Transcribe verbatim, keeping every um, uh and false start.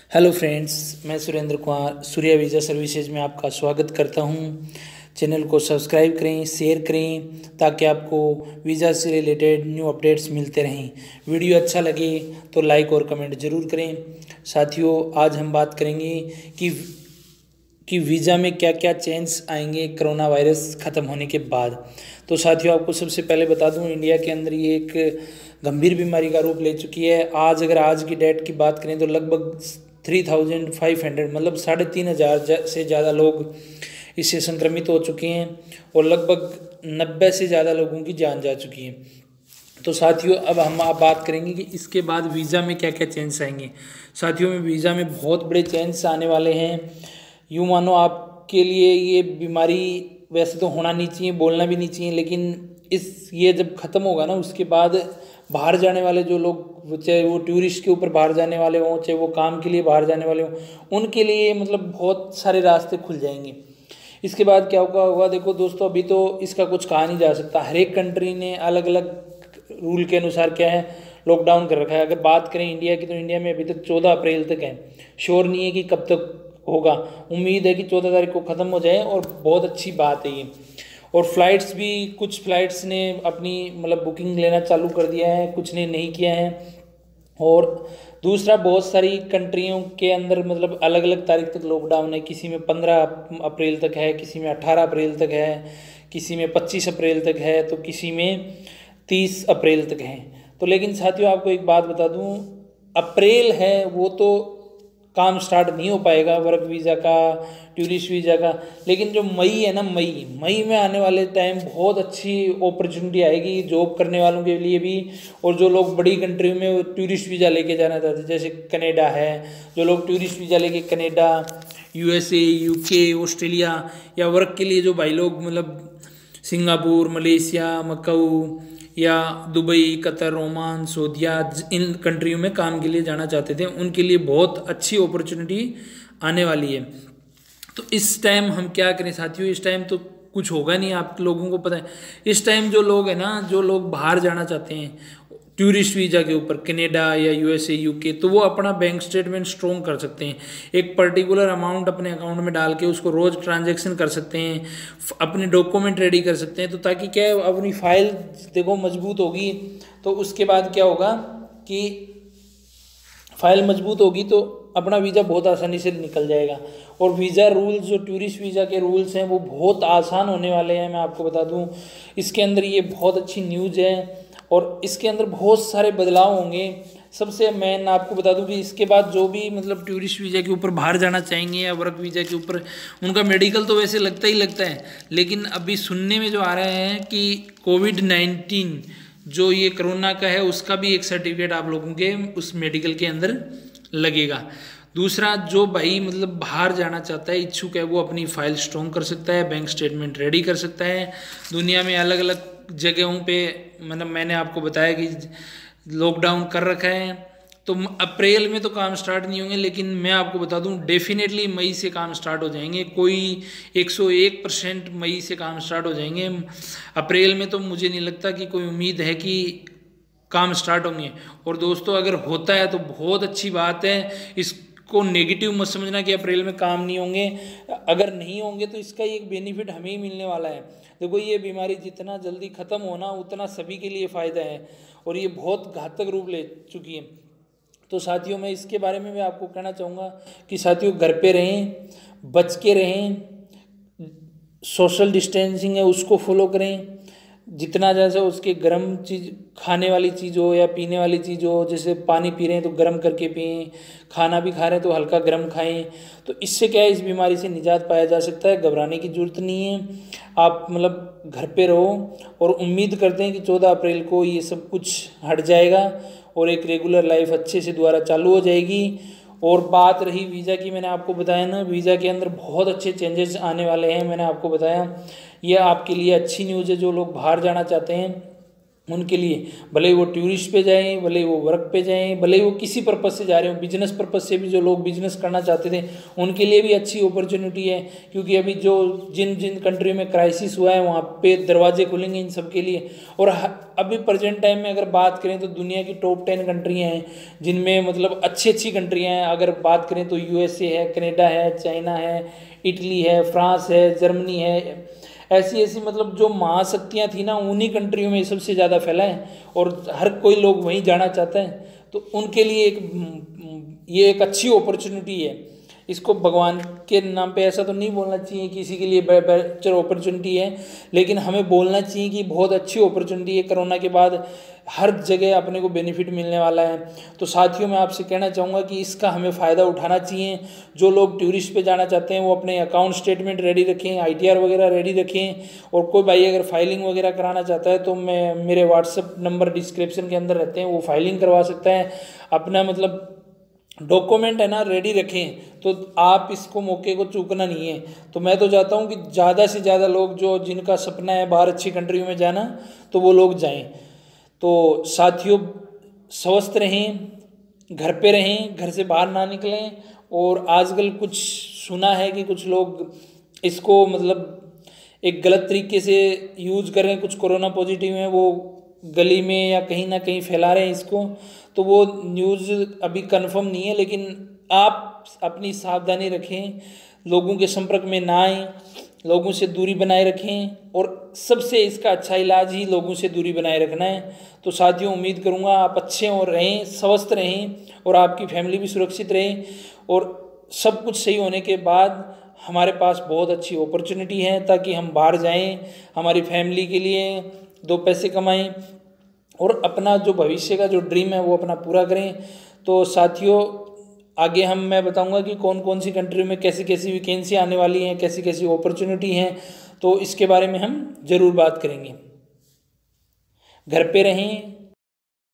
Hello friends, मैं Surendra Kumar Surya visa services में आपका स्वागत करता हूं। चैनल को सब्सक्राइब करें, शेयर करें ताकि आपको वीज़ा से रिलेटेड न्यू अपडेट्स मिलते रहें। वीडियो अच्छा लगे तो लाइक और कमेंट ज़रूर करें। साथियों, आज हम बात करेंगे कि कि वीज़ा में क्या क्या चेंज आएंगे कोरोना वायरस ख़त्म होने के बाद। तो साथियों, आपको सबसे पहले बता दूं, इंडिया के अंदर ये एक गंभीर बीमारी का रूप ले चुकी है। आज अगर आज की डेट की बात करें तो लगभग थ्री थाउजेंड फाइव हंड्रेड मतलब साढ़े तीन हज़ार से ज़्यादा लोग इससे संक्रमित हो चुके हैं और लगभग नब्बे से ज़्यादा लोगों की जान जा चुकी है। तो साथियों, अब हम आप बात करेंगे कि इसके बाद वीज़ा में क्या क्या चेंज आएंगे। साथियों, में वीज़ा में बहुत बड़े चेंज आने वाले हैं। यूँ मानो आपके लिए ये बीमारी वैसे तो होना नहीं चाहिए, बोलना भी नहीं चाहिए, लेकिन इस ये जब ख़त्म होगा ना, उसके बाद बाहर जाने वाले जो लोग, चाहे वो टूरिस्ट के ऊपर बाहर जाने वाले हों, चाहे वो काम के लिए बाहर जाने वाले हों, उनके लिए मतलब बहुत सारे रास्ते खुल जाएंगे। इसके बाद क्या होगा होगा देखो दोस्तों, अभी तो इसका कुछ कहा नहीं जा सकता। हर एक कंट्री ने अलग अलग रूल के अनुसार क्या है, लॉकडाउन कर रखा है। अगर बात करें इंडिया की, तो इंडिया में अभी तक चौदह अप्रैल तक है। श्योर नहीं है कि कब तक होगा, उम्मीद है कि चौदह तारीख को ख़त्म हो जाए और बहुत अच्छी बात है ये। और फ्लाइट्स भी, कुछ फ्लाइट्स ने अपनी मतलब बुकिंग लेना चालू कर दिया है, कुछ ने नहीं किया है। और दूसरा, बहुत सारी कंट्रियों के अंदर मतलब अलग अलग तारीख तक लॉकडाउन है। किसी में पंद्रह अप्रैल तक है, किसी में अठारह अप्रैल तक है, किसी में पच्चीस अप्रैल तक है, तो किसी में तीस अप्रैल तक है। तो लेकिन साथियों, आपको एक बात बता दूं, अप्रैल है वो तो काम स्टार्ट नहीं हो पाएगा वर्क वीज़ा का, टूरिस्ट वीज़ा का। लेकिन जो मई है ना, मई मई में आने वाले टाइम बहुत अच्छी अपॉर्चुनिटी आएगी जॉब करने वालों के लिए भी, और जो लोग बड़ी कंट्री में टूरिस्ट वीज़ा लेके जाना चाहते हैं, जैसे कनाडा है, जो लोग टूरिस्ट वीज़ा लेके कनाडा, यूएसए, यूके, ऑस्ट्रेलिया, या वर्क के लिए जो भाई लोग मतलब सिंगापुर, मलेशिया, मकाऊ या दुबई, कतर, ओमान, सऊदीया, इन कंट्रियों में काम के लिए जाना चाहते थे, उनके लिए बहुत अच्छी अपॉर्चुनिटी आने वाली है। तो इस टाइम हम क्या करें साथियों, इस टाइम तो कुछ होगा नहीं, आप लोगों को पता है। इस टाइम जो लोग हैं ना, जो लोग बाहर जाना चाहते हैं टूरिस्ट वीज़ा के ऊपर, कनाडा या यूएसए, यूके, तो वो अपना बैंक स्टेटमेंट स्ट्रॉन्ग कर सकते हैं। एक पर्टिकुलर अमाउंट अपने अकाउंट में डाल के उसको रोज़ ट्रांजैक्शन कर सकते हैं, अपने डॉक्यूमेंट रेडी कर सकते हैं। तो ताकि क्या है, अपनी फाइल देखो मजबूत होगी, तो उसके बाद क्या होगा कि फाइल मजबूत होगी तो अपना वीज़ा बहुत आसानी से निकल जाएगा। और वीज़ा रूल्स, जो टूरिस्ट वीज़ा के रूल्स हैं, वो बहुत आसान होने वाले हैं। मैं आपको बता दूं, इसके अंदर ये बहुत अच्छी न्यूज़ है और इसके अंदर बहुत सारे बदलाव होंगे। सबसे मैं आपको बता दूं कि इसके बाद जो भी मतलब टूरिस्ट वीज़ा के ऊपर बाहर जाना चाहेंगे या वर्क वीज़ा के ऊपर, उनका मेडिकल तो वैसे लगता ही लगता है, लेकिन अभी सुनने में जो आ रहा है कि कोविड नाइन्टीन जो ये कोरोना का है, उसका भी एक सर्टिफिकेट आप लोगों के उस मेडिकल के अंदर लगेगा। दूसरा, जो भाई मतलब बाहर जाना चाहता है, इच्छुक है, वो अपनी फाइल स्ट्रॉन्ग कर सकता है, बैंक स्टेटमेंट रेडी कर सकता है। दुनिया में अलग अलग जगहों पे मतलब मैंने आपको बताया कि लॉकडाउन कर रखा है, तो अप्रैल में तो काम स्टार्ट नहीं होंगे, लेकिन मैं आपको बता दूं डेफिनेटली मई से काम स्टार्ट हो जाएंगे। कोई एक सौ एक परसेंट मई से काम स्टार्ट हो जाएंगे। अप्रैल में तो मुझे नहीं लगता कि कोई उम्मीद है कि काम स्टार्ट होंगे। और दोस्तों, अगर होता है तो बहुत अच्छी बात है, इसको नेगेटिव मत समझना कि अप्रैल में काम नहीं होंगे। अगर नहीं होंगे तो इसका एक बेनिफिट हमें ही मिलने वाला है। देखो, ये बीमारी जितना जल्दी ख़त्म होना उतना सभी के लिए फ़ायदा है, और ये बहुत घातक रूप ले चुकी है। तो साथियों, मैं इसके बारे में मैं आपको कहना चाहूँगा कि साथियों, घर पे रहें, बच के रहें, सोशल डिस्टेंसिंग है उसको फॉलो करें, जितना जैसे उसके गर्म चीज़, खाने वाली चीज़ हो या पीने वाली चीज़ हो, जैसे पानी पी रहे हैं तो गर्म करके पिएं, खाना भी खा रहे हैं तो हल्का गर्म खाएं। तो इससे क्या है, इस बीमारी से निजात पाया जा सकता है। घबराने की ज़रूरत नहीं है, आप मतलब घर पे रहो, और उम्मीद करते हैं कि चौदह अप्रैल को ये सब कुछ हट जाएगा और एक रेगुलर लाइफ अच्छे से दोबारा चालू हो जाएगी। और बात रही वीज़ा की, मैंने आपको बताया ना, वीज़ा के अंदर बहुत अच्छे चेंजेस आने वाले हैं। मैंने आपको बताया, यह आपके लिए अच्छी न्यूज़ है। जो लोग बाहर जाना चाहते हैं उनके लिए, भले ही वो टूरिस्ट पे जाएं, भले ही वो वर्क पे जाएं, भले ही वो किसी पर्पज़ से जा रहे हो, बिजनेस पर्पज़ से भी जो लोग बिजनेस करना चाहते थे उनके लिए भी अच्छी अपॉर्चुनिटी है। क्योंकि अभी जो जिन जिन कंट्री में क्राइसिस हुआ है वहाँ पे दरवाजे खुलेंगे इन सब के लिए। और अभी प्रेजेंट टाइम में अगर बात करें तो दुनिया की टॉप टेन कंट्रियाँ हैं जिनमें मतलब अच्छी अच्छी कंट्रियाँ हैं। अगर बात करें तो यूएसए है, कनाडा है, चाइना है, इटली है, फ्रांस है, जर्मनी है। ऐसी ऐसी मतलब जो महाशक्तियाँ थी ना उन्हीं कंट्रियों में सबसे ज़्यादा फैला है और हर कोई लोग वहीं जाना चाहता है। तो उनके लिए एक ये एक अच्छी अपॉर्चुनिटी है। इसको भगवान के नाम पे ऐसा तो नहीं बोलना चाहिए किसी के लिए बेहतर अपॉर्चुनिटी है, लेकिन हमें बोलना चाहिए कि बहुत अच्छी अपॉर्चुनिटी है। कोरोना के बाद हर जगह अपने को बेनिफिट मिलने वाला है। तो साथियों मैं आपसे कहना चाहूँगा कि इसका हमें फ़ायदा उठाना चाहिए। जो लोग टूरिस्ट पे जाना चाहते हैं वो अपने अकाउंट स्टेटमेंट रेडी रखें, आईटीआर वगैरह रेडी रखें। और कोई भाई अगर फाइलिंग वगैरह कराना चाहता है तो मैं मेरे व्हाट्सअप नंबर डिस्क्रिप्शन के अंदर रहते हैं, वो फाइलिंग करवा सकता है। अपना मतलब डॉक्यूमेंट है ना रेडी रखें, तो आप इसको मौके को चूकना नहीं है। तो मैं तो चाहता हूँ कि ज़्यादा से ज़्यादा लोग जो जिनका सपना है बाहर अच्छी कंट्री में जाना तो वो लोग जाएं। तो साथियों स्वस्थ रहें, घर पे रहें, घर से बाहर ना निकलें। और आजकल कुछ सुना है कि कुछ लोग इसको मतलब एक गलत तरीके से यूज कर रहे हैं, कुछ कोरोना पॉजिटिव हैं वो गली में या कहीं ना कहीं फैला रहे हैं इसको। तो वो न्यूज़ अभी कंफर्म नहीं है, लेकिन आप अपनी सावधानी रखें, लोगों के संपर्क में ना आएं, लोगों से दूरी बनाए रखें। और सबसे इसका अच्छा इलाज ही लोगों से दूरी बनाए रखना है। तो साथियों उम्मीद करूँगा आप अच्छे और रहें, स्वस्थ रहें और आपकी फैमिली भी सुरक्षित रहें। और सब कुछ सही होने के बाद हमारे पास बहुत अच्छी अपॉर्चुनिटी है ताकि हम बाहर जाएं, हमारी फैमिली के लिए दो पैसे कमाएं और अपना जो भविष्य का जो ड्रीम है वो अपना पूरा करें। तो साथियों आगे हम मैं बताऊंगा कि कौन कौन सी कंट्री में कैसी कैसी वैकेंसी आने वाली हैं, कैसी कैसी अपॉर्चुनिटी हैं, तो इसके बारे में हम ज़रूर बात करेंगे। घर पे रहें,